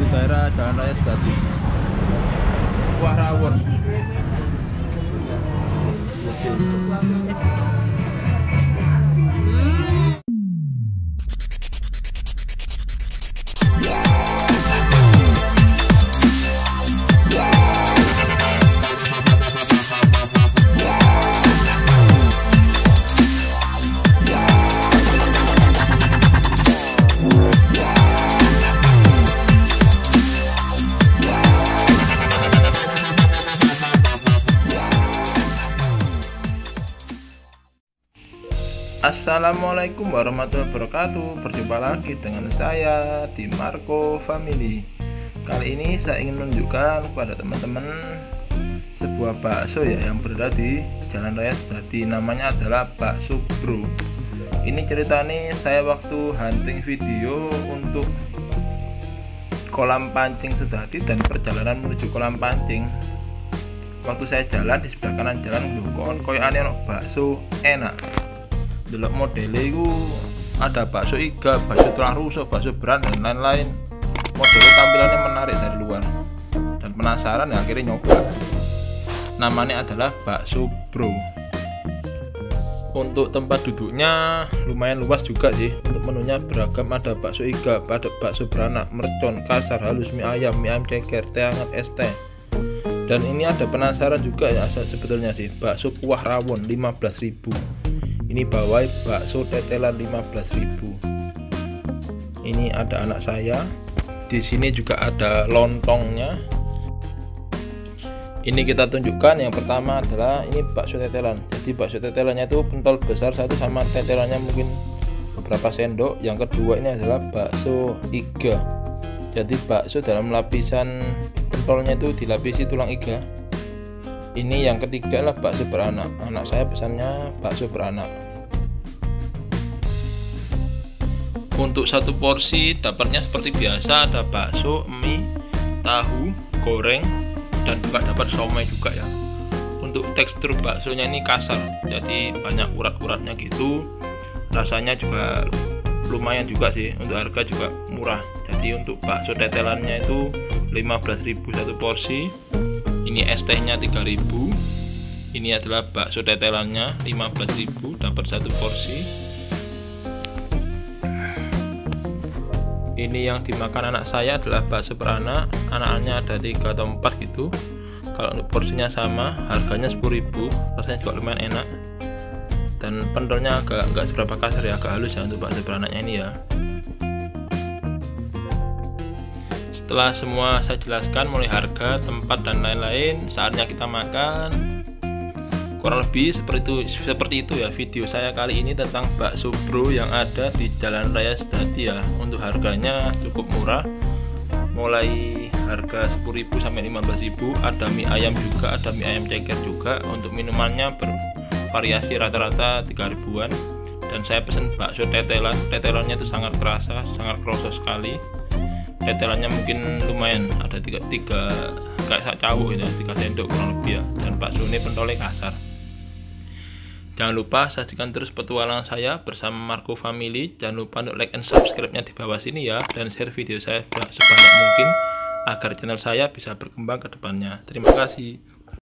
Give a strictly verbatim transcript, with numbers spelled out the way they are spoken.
daerah Jalan Raya Sedati. Kuah rawon. Assalamualaikum warahmatullahi wabarakatuh. Berjumpa lagi dengan saya di Marco Family. Kali ini saya ingin menunjukkan kepada teman-teman sebuah bakso ya yang berada di Jalan Raya Sedati. Namanya adalah Bakso Bro. Ini ceritanya saya waktu hunting video untuk kolam pancing Sedati dan perjalanan menuju kolam pancing. Waktu saya jalan di sebelah kanan jalan ngukon koyo ane ono bakso enak. Delok modelnya itu ada bakso iga, bakso tulang rusuk, bakso beran dan lain-lain. Modelnya tampilannya menarik dari luar dan penasaran ya akhirnya nyoba. Namanya adalah Bakso Bro. Untuk tempat duduknya lumayan luas juga sih. Untuk menunya beragam, ada bakso iga, ada bakso beranak, mercon, kasar, halus, mie ayam, mie ayam ceker, teh hangat, es teh. Dan ini ada penasaran juga ya sebetulnya sih, bakso kuah rawon lima belas ribu. Ini bawah bakso tetelan lima belas ribu. Ini ada anak saya. Di sini juga ada lontongnya. Ini kita tunjukkan. Yang pertama adalah ini bakso tetelan. Jadi bakso tetelannya itu pentol besar satu sama tetelannya mungkin beberapa sendok. Yang kedua ini adalah bakso iga. Jadi bakso dalam lapisan pentolnya itu dilapisi tulang iga. Ini yang ketiga adalah bakso beranak. Anak saya pesannya bakso beranak. Untuk satu porsi dapatnya seperti biasa, ada bakso, mie, tahu, goreng, dan juga dapat somai juga ya. Untuk tekstur baksonya ini kasar, jadi banyak urat-uratnya gitu. Rasanya juga lumayan juga sih. Untuk harga juga murah. Jadi untuk bakso tetelannya itu lima belas ribu satu porsi. Ini es tehnya tiga ribu. Ini adalah bakso tetelannya lima belas ribu dapat satu porsi. Ini yang dimakan anak saya adalah bakso beranak. Anak-anaknya ada tiga atau empat gitu. Kalau untuk porsinya sama, harganya sepuluh ribu. Rasanya juga lumayan enak. Dan pentolnya agak nggak seberapa kasar ya, agak halus ya untuk bakso beranaknya ini ya. Setelah semua saya jelaskan mulai harga, tempat dan lain-lain, saatnya kita makan. Kurang lebih seperti itu, seperti itu ya video saya kali ini tentang Bakso Bro yang ada di Jalan Raya Sedati ya. Untuk harganya cukup murah, mulai harga sepuluh ribu sampai lima belas ribu. Ada mie ayam juga, ada mie ayam ceker juga. Untuk minumannya bervariasi rata-rata tiga ribuan. Dan saya pesen bakso tetelan. Tetelannya itu sangat kerasa, sangat kerasa sekali. Tetelannya mungkin lumayan, ada tiga, tiga kayak cawuk ya, tiga sendok kurang lebih ya. Dan bakso ini pentolnya kasar. Jangan lupa saksikan terus petualangan saya bersama Marco Family. Jangan lupa untuk like and subscribe-nya di bawah sini ya, dan share video saya sebanyak mungkin agar channel saya bisa berkembang ke depannya. Terima kasih.